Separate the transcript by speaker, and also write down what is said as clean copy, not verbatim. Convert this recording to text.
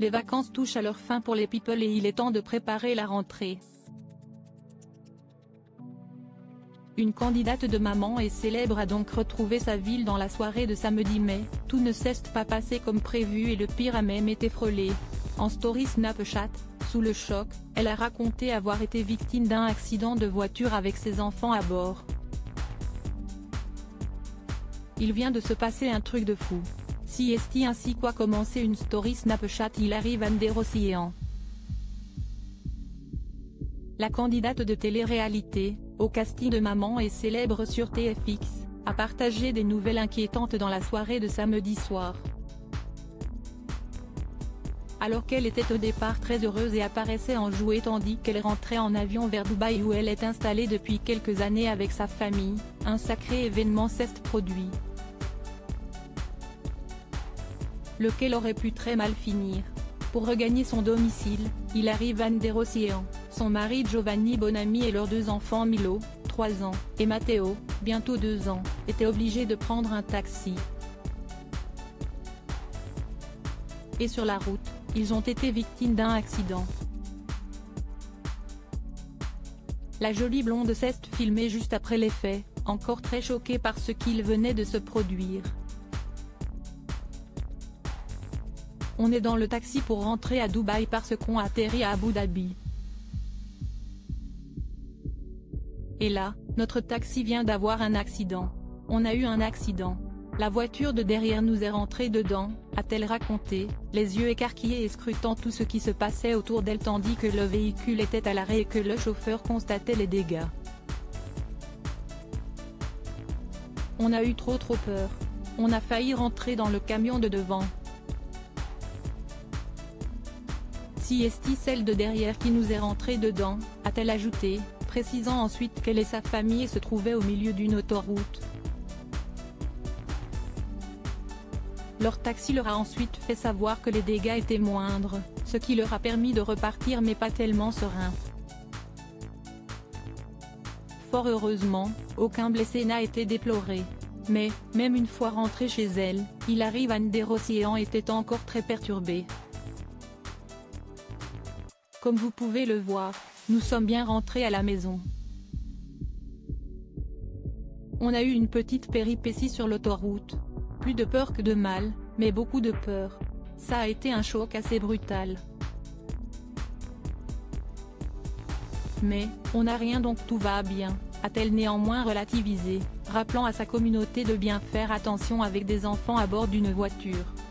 Speaker 1: Les vacances touchent à leur fin pour les people et il est temps de préparer la rentrée. Une candidate de Maman est célèbre a donc retrouvé sa ville dans la soirée de samedi mais, tout ne s'est pas passé comme prévu et le pire a même été frôlé. En story Snapchat, sous le choc, elle a raconté avoir été victime d'un accident de voiture avec ses enfants à bord. Il vient de se passer un truc de fou. Si est ainsi quoi commencer une story Snapchat il arrive Anne Desrosiers. La candidate de télé-réalité, au casting de Maman est célèbre sur TFX, a partagé des nouvelles inquiétantes dans la soirée de samedi soir. Alors qu'elle était au départ très heureuse et apparaissait enjouée tandis qu'elle rentrait en avion vers Dubaï où elle est installée depuis quelques années avec sa famille, un sacré événement s'est produit. Lequel aurait pu très mal finir. Pour regagner son domicile, il arrive Anne Desrosiers, son mari Giovanni Bonami et leurs deux enfants Milo, 3 ans, et Matteo, bientôt 2 ans, étaient obligés de prendre un taxi. Et sur la route, ils ont été victimes d'un accident. La jolie blonde s'est filmée juste après les faits, encore très choquée par ce qu'il venait de se produire. On est dans le taxi pour rentrer à Dubaï parce qu'on atterrit à Abu Dhabi. Et là, notre taxi vient d'avoir un accident. On a eu un accident. La voiture de derrière nous est rentrée dedans, a-t-elle raconté, les yeux écarquillés et scrutant tout ce qui se passait autour d'elle tandis que le véhicule était à l'arrêt et que le chauffeur constatait les dégâts. On a eu trop peur. On a failli rentrer dans le camion de devant. Si est celle de derrière qui nous est rentrée dedans, a-t-elle ajouté, précisant ensuite qu'elle et sa famille se trouvaient au milieu d'une autoroute. Leur taxi leur a ensuite fait savoir que les dégâts étaient moindres, ce qui leur a permis de repartir mais pas tellement serein. Fort heureusement, aucun blessé n'a été déploré. Mais, même une fois rentrée chez elle, il arrive Anne Desrosiers était encore très perturbée. Comme vous pouvez le voir, nous sommes bien rentrés à la maison. On a eu une petite péripétie sur l'autoroute. Plus de peur que de mal, mais beaucoup de peur. Ça a été un choc assez brutal. Mais, on n'a rien donc tout va bien, a-t-elle néanmoins relativisé, rappelant à sa communauté de bien faire attention avec des enfants à bord d'une voiture.